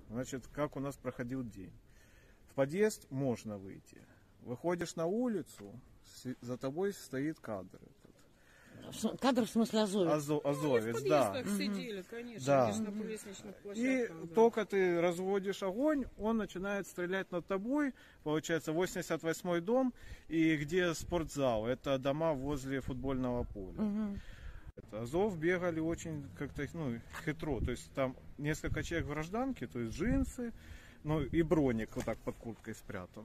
Значит, как у нас проходил день. В подъезд можно выйти. Выходишь на улицу, за тобой стоит кадр. Кадр в смысле азовец? Азовец, в да. подъездах сидели, конечно, Да. конечно, по лестничных И площадках. Да. только ты разводишь огонь, он начинает стрелять над тобой. Получается, 88-й дом, и где спортзал. Это дома возле футбольного поля. Азов бегали очень как-то хитро. То есть там несколько человек в гражданке, то есть джинсы, ну и броник вот так под курткой спрятан.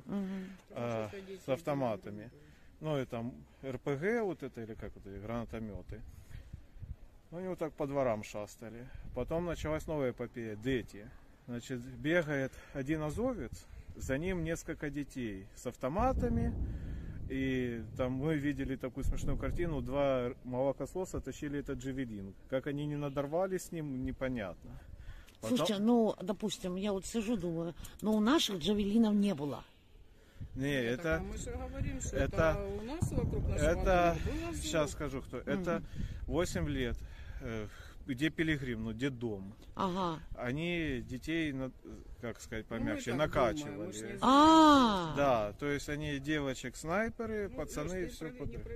С автоматами. Ну и там РПГ вот это, или как это, гранатометы. Ну они вот так по дворам шастали. Потом началась новая эпопея, дети. Значит, бегает один азовец, за ним несколько детей с автоматами. И там мы видели такую смешную картину, два молокососа тащили этот джавелин. Как они не надорвались с ним, непонятно. Потом... Слушайте, ну, допустим, я вот сижу, думаю, но у наших джавелинов не было. Не, это... Мы же говорим, что это у нас вокруг нашего это было Азов. сейчас скажу, кто. Это 8 лет, где Пилигрим, ну, где дом. Ага. Они детей, как сказать помягче, так накачивали. думаем, Да, то есть они девочек-снайперы, пацаны, все подряд.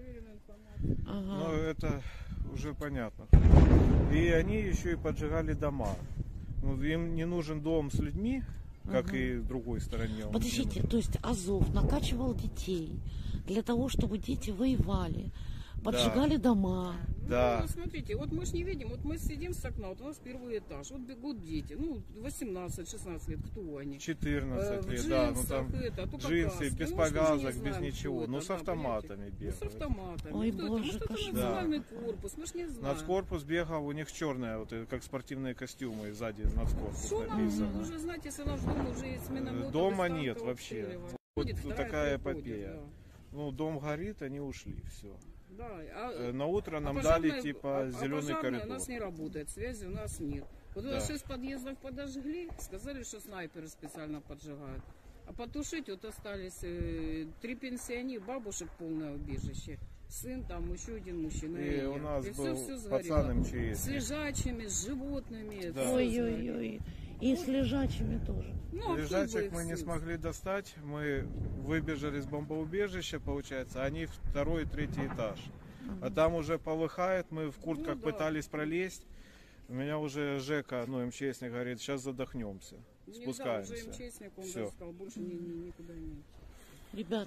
Ну, это уже понятно. И они еще и поджигали дома. Ну, им не нужен дом с людьми, как и в другой стороне. Подождите, то есть Азов накачивал детей для того, чтобы дети воевали, поджигали дома. Да. Ну, смотрите, вот мы же не видим, вот мы сидим с окна, вот у нас первый этаж, вот бегут дети, ну, 18-16 лет, кто они? 14 в лет, да, ну там джинсы, каски, без ну, повязок, не без знаем, ничего, кто ну это, с да, автоматами понимаете? бегают. Ну, с автоматами. Ой, Кто это? боже, Может, это кошмар. национальный корпус, мы ж не знаем. Нацкорпус бегал, у них черное, вот, как спортивные костюмы, сзади нацкорпус Что нам написано. уже, знаете, если наш дом уже из минометов, Дома из танков нет вообще. обстреливают. Вот Будет, такая приходит, эпопея. да. Ну, дом горит, они ушли, все. Да, На утро нам пожарная, дали типа зеленый пожарная коридор. у нас не работает, связи у нас нет. Вот у нас 6 подъездов подожгли, сказали, что снайперы специально поджигают. А потушить вот остались 3 пенсионера, бабушек полное убежище. Сын, там еще один мужчина. И у нас и был все пацан с МЧС. лежачими, с животными. Да. Ой-ой-ой. И с лежачими тоже. Ну, Лежачек мы не смогли достать, мы выбежали с бомбоубежища, получается, они 2-й, 3-й этаж. А там уже полыхает, мы в куртках пытались пролезть. У меня уже Жека, МЧСник говорит, сейчас задохнемся, спускаемся. Уже МЧСник, он Всё. сказал, больше никуда не идти. Ребят,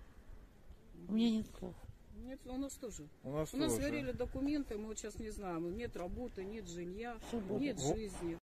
у меня нет слов. Нет, у нас тоже. У нас У нас тоже. сгорели документы, мы вот сейчас не знаем. Нет работы, нет жилья, Всё будет. нет жизни.